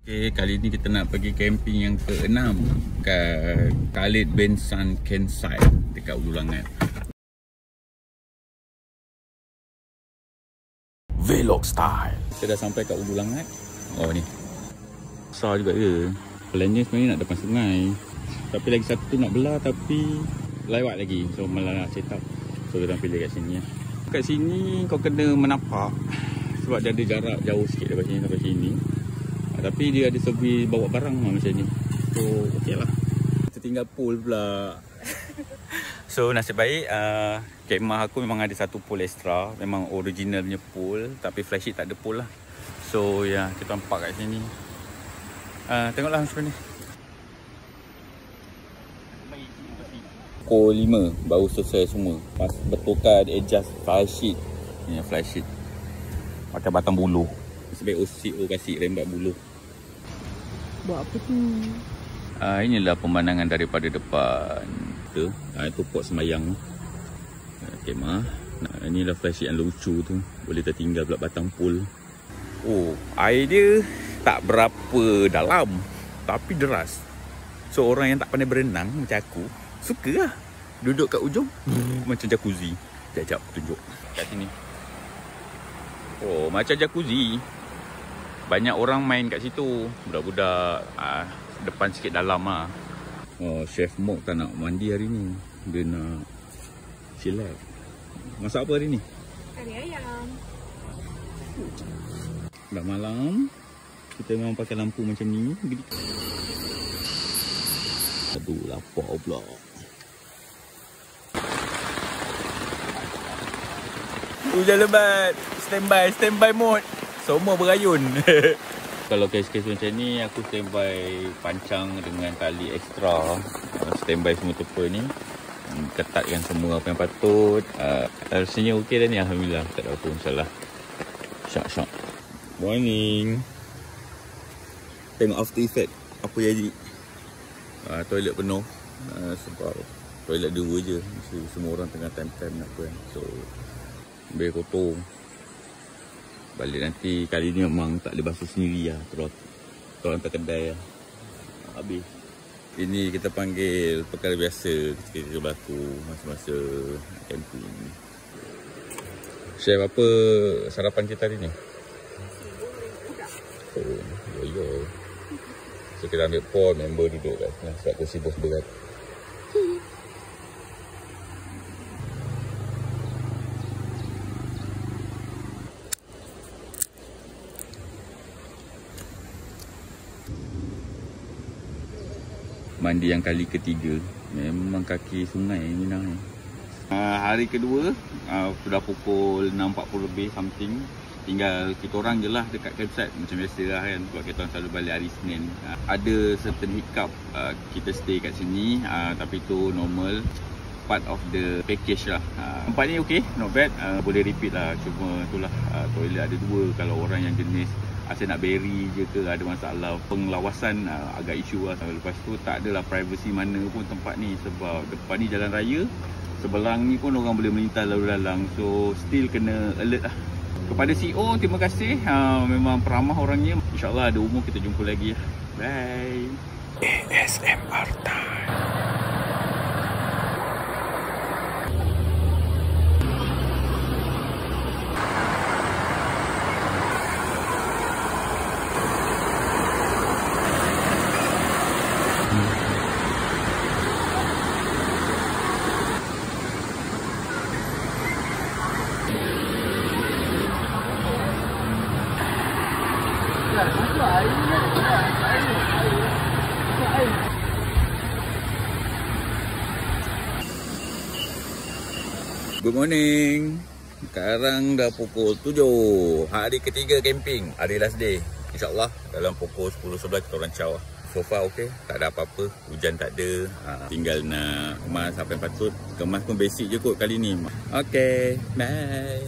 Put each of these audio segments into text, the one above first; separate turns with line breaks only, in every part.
Okay, kali ni kita nak pergi camping yang ke-6 kat Khalid bin San Campsite dekat Ulu Langat. Vlog style. Kita dah sampai kat Ulu Langat. Oh ni. Besar juga ya. Plannya sebenarnya nak depan sungai. Tapi lagi satu nak belah tapi lewat lagi. So malah nak set up. So kita pilih kat sini. Kat sini kau kena menapak sebab dia ada jarak jauh sikit daripada sini sampai sini. Tapi dia ada servis bawa barang lah macam ni. So okey lah. Kita tinggal pool pula. So nasib baik kemah aku memang ada satu pool extra. Memang original punya pool. Tapi flagship tak ada pool lah. So ya, kita nampak kat sini. Tengoklah macam ni. Pukul 5 baru selesai semua. Pas betulkan adjust flysheet. Ni flysheet. Pakai batang buluh. Nasib baik OCO kasih rembat buluh.
Buat apa tu?
Inilah pemandangan daripada depan kita. Itu pot semayang kemah. Inilah flashlight yang lucu tu. Boleh tertinggal pula batang pool. Oh, air dia tak berapa dalam tapi deras. So orang yang tak pandai berenang macam aku suka lah duduk kat ujung macam jacuzzi. Sekejap aku tunjuk kat sini. Oh, macam jacuzzi. Banyak orang main kat situ. Budak-budak depan sikit dalam lah. Oh, Chef Mok tak nak mandi hari ni. Dia nak chillax. Masak apa hari ni?
Kari ayam.
Dah malam. Kita memang pakai lampu macam ni. Aduh, lapar pula. Hujan lebat. Standby mode. Semua berayun. Kalau kes-kes macam ni, aku standby pancang dengan tali ekstra. Standby semua tepa ni. Ketatkan semua apa yang patut. Rasanya okey dah ni, alhamdulillah. Tak ada apa masalah. Syak. Morning. Tengok after effect. Apa jadi? Toilet penuh. Sebab toilet 2 je. Semua orang tengah time-time nak apa kan. So, lebih kotor. Balik nanti kali ni memang tak boleh basuh sendiri lah. Terus hantar kedai lah. Habis. Ini kita panggil perkara biasa ketika berlaku masa-masa camping. Chef, apa sarapan kita hari ni? Oh, yo. So kita ambil pot, member duduk kat sana sebab kursi bos berat. Mandi yang kali ketiga. Memang kaki sungai ni nak. Hari kedua sudah pukul 6.40 lebih something. Tinggal kita orang je lah dekat campsite macam biasa lah kan. Sebab kita orang selalu balik hari Senin. Ada certain hiccup kita stay kat sini. Tapi tu normal. Part of the package lah. Tempat ni okay, not bad. Boleh repeat lah. Cuma itulah toilet ada 2. Kalau orang yang jenis asyik nak beri je ke ada masalah pengawasan agak isu lah. Lepas tu tak adalah privacy mana pun tempat ni. Sebab depan ni jalan raya, sebelang ni pun orang boleh melintas lalu lalang. So still kena alert lah. Kepada CEO terima kasih, memang peramah orangnya. InsyaAllah ada umur kita jumpa lagi. Bye. ASMR time. Good morning. Sekarang dah pukul 7. Hari ketiga camping. Hari last day. InsyaAllah dalam pukul 10-11 kita orang caw. So far okay. Tak ada apa-apa. Hujan tak ada. Tinggal nak kemas apa yang patut. Kemas pun basic je kot kali ni. Okay. Bye.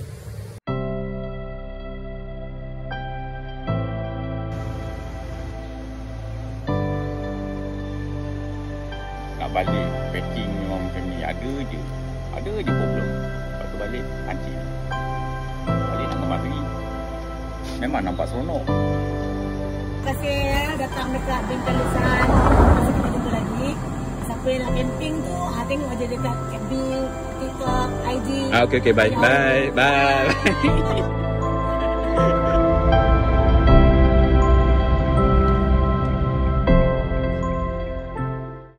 Nak balik packing memang macam ni. Ada je problem. Lepas tu balik hancur. Balik nak kemas lagi. Memang nampak seronok.
kasih ya datang dekat Bintang Lesan. Masih kita jumpa lagi. Siapa yang nak camping tu, tengok aja dekat FB, TikTok, IG.
Okay, bye. Bye.